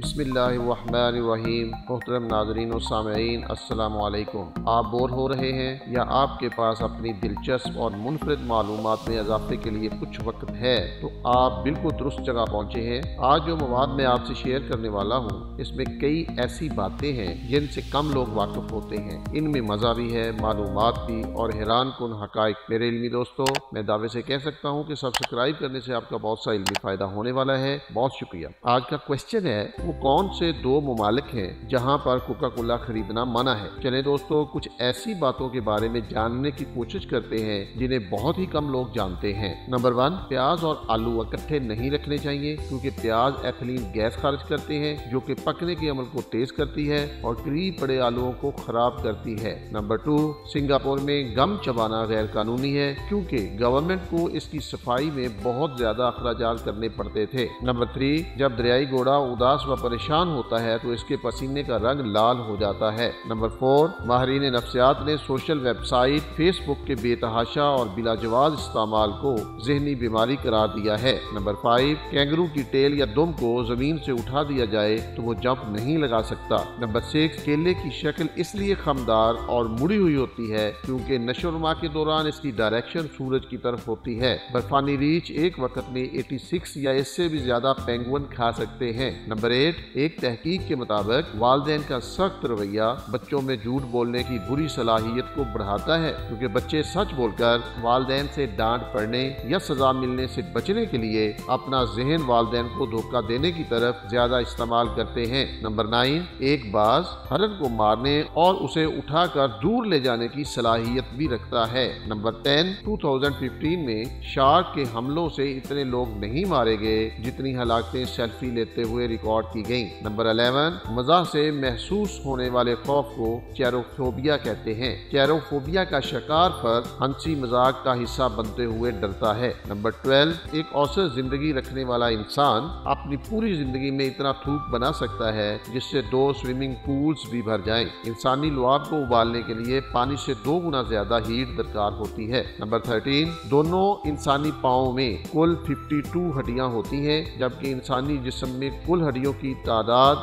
बिस्मिल्लाहिर्रहमानिर्रहीम। मोहतरम नाज़रीन और सामईन, अस्सलाम वालेकुम। आप बोर हो रहे हैं या आपके पास अपनी दिलचस्प और मुनफरिद मालूमात में इजाफे के लिए कुछ वक्त है, तो आप बिल्कुल दुरुस्त जगह पहुँचे हैं। आज जो मवाद मैं आपसे शेयर करने वाला हूँ, इसमें कई ऐसी बातें हैं जिनसे कम लोग वाकिफ होते हैं। इनमें मज़ा भी है, मालूमात भी और हैरान कुन हक़ाइक़। मेरे इल्मी दोस्तों, मैं दावे से कह सकता हूँ कि सब्सक्राइब करने से आपका बहुत सा इल्मी फ़ायदा होने वाला है। बहुत शुक्रिया। आज का क्वेश्चन है, वो कौन से दो ममालिक हैं जहां पर कोका कोला खरीदना मना है। चले दोस्तों, कुछ ऐसी बातों के बारे में जानने की कोशिश करते हैं जिन्हें बहुत ही कम लोग जानते हैं। नंबर 1, प्याज और आलू इकट्ठे नहीं रखने चाहिए, क्योंकि प्याज एथिलीन गैस खारिज करते हैं जो कि पकने के अमल को तेज करती है और करीब पड़े आलूओं को खराब करती है। नंबर 2, सिंगापुर में गम चबाना गैर कानूनी है, क्योंकि गवर्नमेंट को इसकी सफाई में बहुत ज्यादा अखराजात करने पड़ते थे। नंबर 3, जब दरियाई घोड़ा उदास व परेशान होता है तो इसके पसीने का रंग लाल हो जाता है। नंबर 4, माहिरीन नफ्सियात ने सोशल वेबसाइट फेसबुक के बेतहाशा और बिलाजवाज इस्तेमाल को जहनी बीमारी करार दिया है। नंबर 5, कैंगरू की टेल या दुम को जमीन से उठा दिया जाए तो वो जंप नहीं लगा सकता। नंबर 6, केले की शक्ल इसलिए खमदार और मुड़ी हुई होती है क्योंकि नशोरमा के दौरान इसकी डायरेक्शन सूरज की तरफ होती है। बर्फानी रीछ एक वक्त में 86 या इससे भी ज्यादा पेंगुइन खा सकते हैं। नंबर 8, एक तहकीक के मुताबिक वालिदैन का सख्त रवैया बच्चों में झूठ बोलने की बुरी सलाहियत को बढ़ाता है, क्योंकि बच्चे सच बोलकर वालिदैन से डांट पड़ने या सजा मिलने से बचने के लिए अपना जहन वालिदैन को धोखा देने की तरफ ज्यादा इस्तेमाल करते हैं। नंबर 9, एक बाज हरन को मारने और उसे उठाकर दूर ले जाने की सलाहियत भी रखता है। नंबर 10, 2015 में शार्क के हमलों से इतने लोग नहीं मारे गए जितनी हलाकतें सेल्फी लेते हुए रिकॉर्ड की गई। नंबर 11, मज़ाक से महसूस होने वाले खौफ को चेरोफोबिया कहते हैं। चेरोफोबिया का शिकार पर हंसी मजाक का हिस्सा बनते हुए डरता है। नंबर 12, एक औसत जिंदगी रखने वाला इंसान अपनी पूरी जिंदगी में इतना थूक बना सकता है जिससे 2 स्विमिंग पूल्स भी भर जाएं। इंसानी लुआब को उबालने के लिए पानी से 2 गुना ज्यादा हीट दरकार होती है। नंबर 13, दोनों इंसानी पाँव में कुल 52 हड्डियां होती हैं, जबकि इंसानी जिस्म में कुल हड्डियों की तादाद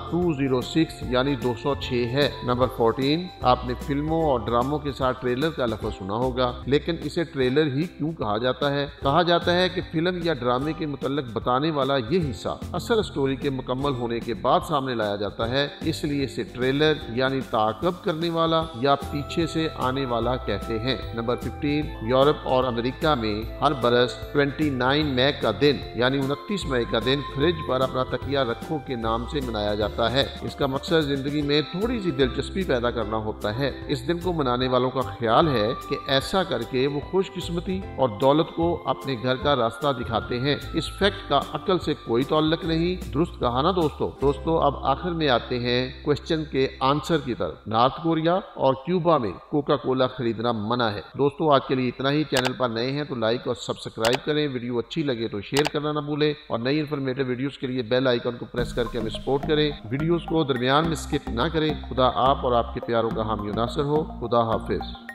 206 यानी 206 है। नंबर 14, आपने फिल्मों और ड्रामों के साथ ट्रेलर का लफ्ज़ सुना होगा, लेकिन इसे ट्रेलर ही क्यों कहा जाता है? कहा जाता है कि फिल्म या ड्रामे के मुतल्लिक बताने वाला ये हिस्सा असल स्टोरी के मुकम्मल होने के बाद सामने लाया जाता है, इसलिए इसे ट्रेलर यानी ताक़ब करने वाला या पीछे से आने वाला कहते हैं। नंबर 15, यूरोप और अमेरिका में हर बरस 29 मई का दिन यानी 29 मई का दिन फ्रिज पर अपना तकिया रखो के नाम से मनाया जाता है। इसका मकसद जिंदगी में थोड़ी सी दिलचस्पी पैदा करना होता है। इस दिन को मनाने वालों का ख्याल है कि ऐसा करके वो खुशकिस्मती और दौलत को अपने घर का रास्ता दिखाते हैं। इस फैक्ट का अक्ल से कोई ताल्लुक नहीं। दुरुस्त कहा ना दोस्तों। अब आखिर में आते हैं क्वेश्चन के आंसर की तरफ। नॉर्थ कोरिया और क्यूबा में कोका कोला खरीदना मना है। दोस्तों, आज के लिए इतना ही। चैनल पर नए हैं तो लाइक और सब्सक्राइब करें। वीडियो अच्छी लगे तो शेयर करना ना भूलें और नई इन्फॉर्मेटिव वीडियोस के लिए बेल आइकन को प्रेस करके हमें सपोर्ट करें। वीडियोस को दरमियान में स्किप ना करें। खुदा आप और आपके प्यारों का हामी नासर हो। खुदा हाफिज।